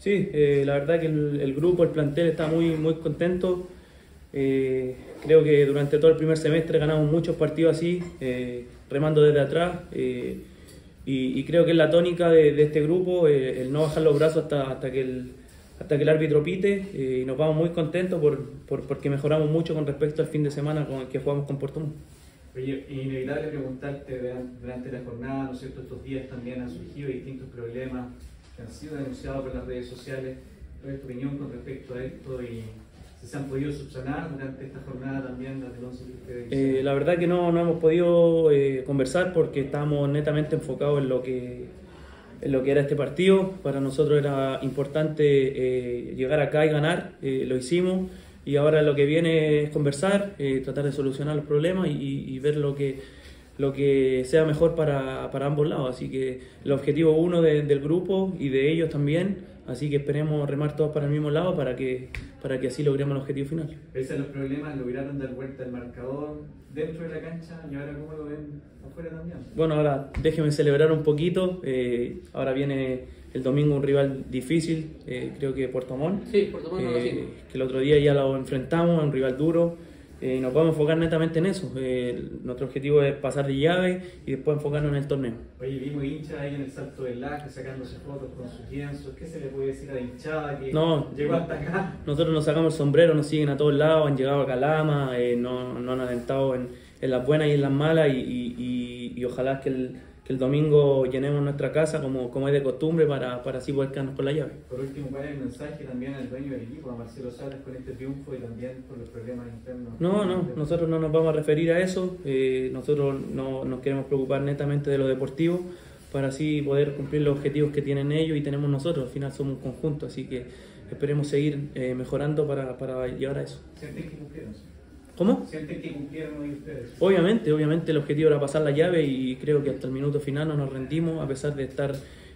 Sí, la verdad que el grupo, el plantel está muy contento. Creo que durante todo el primer semestre ganamos muchos partidos así, remando desde atrás. Y creo que es la tónica de este grupo, el no bajar los brazos hasta que el árbitro pite. Y nos vamos muy contentos porque mejoramos mucho con respecto al fin de semana con el que jugamos con Puerto Montt. Oye, inevitable preguntarte durante la jornada, ¿no es cierto? Estos días también han surgido distintos problemas que han sido denunciados por las redes sociales. ¿Cuál es tu opinión con respecto a esto y si se han podido subsanar durante esta jornada también las denuncias que ustedes La verdad que no hemos podido conversar porque estábamos netamente enfocados en lo que era este partido. Para nosotros era importante llegar acá y ganar, lo hicimos. Y ahora lo que viene es conversar, tratar de solucionar los problemas y ver lo que sea mejor para ambos lados. Así que el objetivo uno del grupo y de ellos también, así que esperemos remar todos para el mismo lado para que así logremos el objetivo final. Pese a los problemas, lograron dar vuelta al marcador dentro de la cancha y ahora cómo lo ven afuera también. Bueno, ahora déjenme celebrar un poquito. Ahora viene el domingo un rival difícil, creo que Puerto Montt. Sí, Puerto Montt que el otro día ya lo enfrentamos, un rival duro. Y nos vamos a enfocar netamente en eso. Nuestro objetivo es pasar de llave y después enfocarnos en el torneo. Oye, vimos hinchas ahí en el Salto del Laje sacándose fotos con sus lienzos. ¿Qué se le puede decir a la hinchada que llegó hasta acá? Nosotros nos sacamos el sombrero, nos siguen a todos lados, han llegado a Calama, nos han alentado en las buenas y en las malas y ojalá que el domingo llenemos nuestra casa como es de costumbre para así poder quedarnos con la llave. Por último, ¿cuál es el mensaje también al dueño del equipo, a Marcelo Salas, con este triunfo y también por los problemas internos? No, nosotros no nos vamos a referir a eso. Nosotros no nos queremos preocupar netamente de lo deportivo para así poder cumplir los objetivos que tienen ellos y tenemos nosotros. Al final somos un conjunto, así que esperemos seguir mejorando para llegar a eso. ¿Sienten que cumplieron? ¿Cómo? ¿Sienten que cumplieron hoy ustedes? Obviamente el objetivo era pasar la llave y creo que hasta el minuto final no nos rendimos a pesar de estar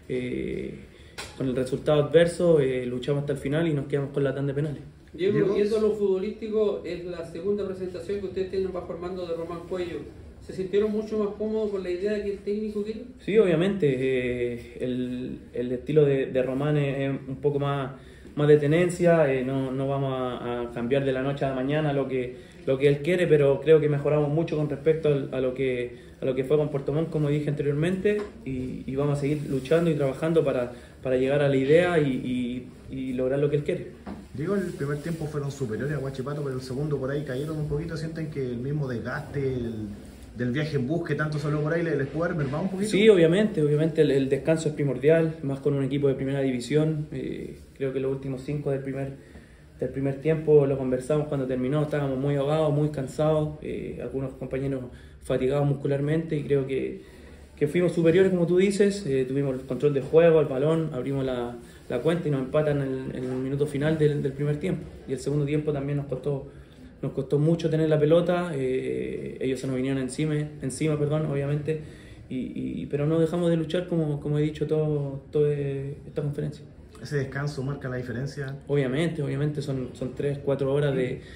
con el resultado adverso, luchamos hasta el final y nos quedamos con la tanda de penales. Diego, yendo a lo futbolístico, es la segunda presentación que ustedes tienen bajo el mando de Román Cuello. ¿Se sintieron mucho más cómodos con la idea que el técnico quiere? Sí, obviamente. El estilo de Román es un poco más de tenencia. No vamos a cambiar de la noche a la mañana lo que él quiere, pero creo que mejoramos mucho con respecto a lo que fue con Puerto Montt, como dije anteriormente, y vamos a seguir luchando y trabajando para llegar a la idea y lograr lo que él quiere. Digo, el primer tiempo fueron superiores a Huachipato, pero el segundo por ahí cayeron un poquito. ¿Sienten que el mismo desgaste del viaje en bus que tanto solo por ahí les puede haber mermado un poquito? Sí, obviamente el descanso es primordial, más con un equipo de primera división. Creo que los últimos 5 del primer tiempo lo conversamos cuando terminó, estábamos muy ahogados, muy cansados, algunos compañeros fatigados muscularmente y creo que fuimos superiores, como tú dices. Tuvimos el control de juego, el balón, abrimos la cuenta y nos empatan en el minuto final del primer tiempo. Y el segundo tiempo también nos costó mucho tener la pelota. Ellos se nos vinieron encima, obviamente, pero no dejamos de luchar como he dicho toda esta conferencia. ¿Ese descanso marca la diferencia? Obviamente son 3-4 horas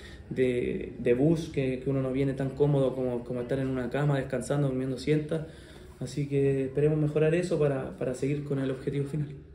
de bus que uno no viene tan cómodo como estar en una cama descansando, durmiendo siesta. Así que esperemos mejorar eso para seguir con el objetivo final.